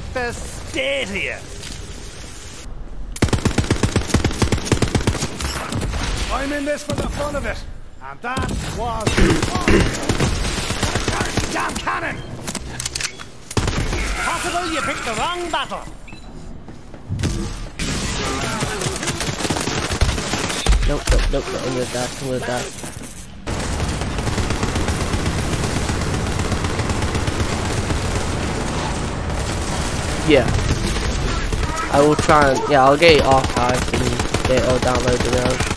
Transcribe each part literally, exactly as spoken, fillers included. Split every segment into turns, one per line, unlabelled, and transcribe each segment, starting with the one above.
fastidious. I'm in this for the fun of it, and that was damn cannon! Possible you picked the wrong battle.
Nope, nope, nope, nope, I'm gonna die, I'm gonna die. Yeah. I will try and, yeah, I'll get it archived and get it all downloaded now.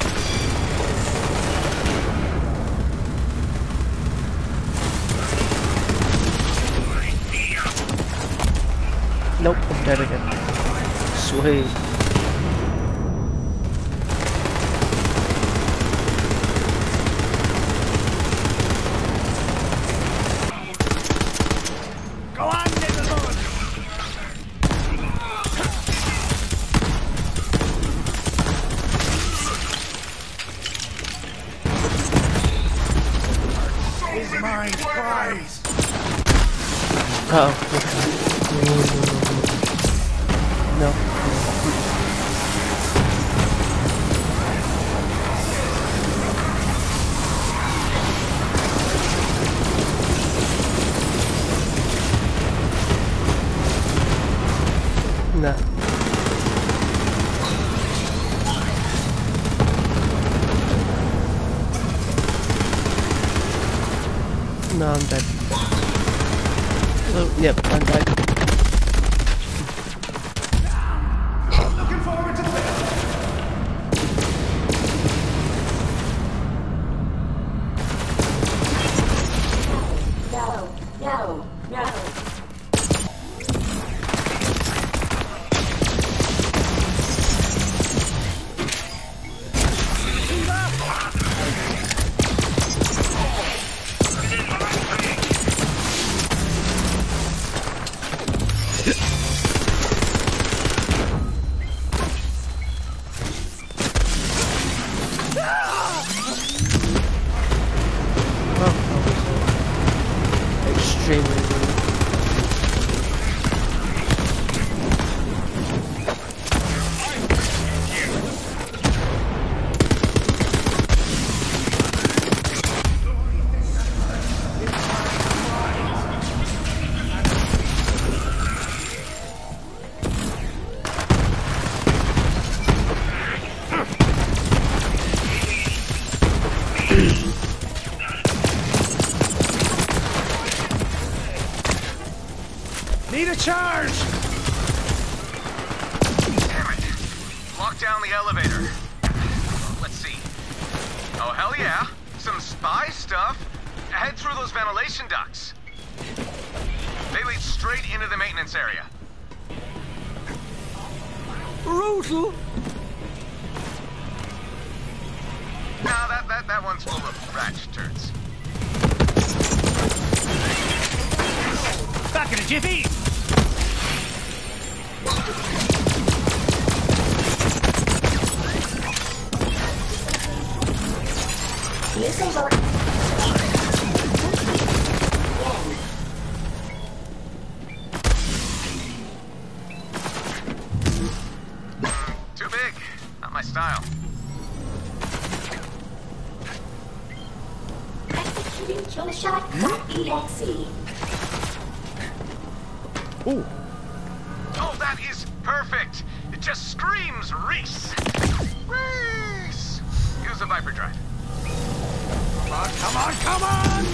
Nope, I'm dead again. Sweet.
Go on, little one. Is my prize.
Oh. No. No. No, I'm dead. Oh, yep, I'm dead.
Need a charge!
Damn it. Lock down the elevator. Let's see. Oh, hell yeah. Some spy stuff. Head through those ventilation ducts. They lead straight into the maintenance area.
Brutal!
Nah, that, that, that one's full of rat turds.
Back in a jiffy!
Too big. Not my style.
Executing kill shot E X E.
Ooh.
Oh, that is perfect. It just screams Reese. Reese! Use the Viper drive.
Come on, come on, come on!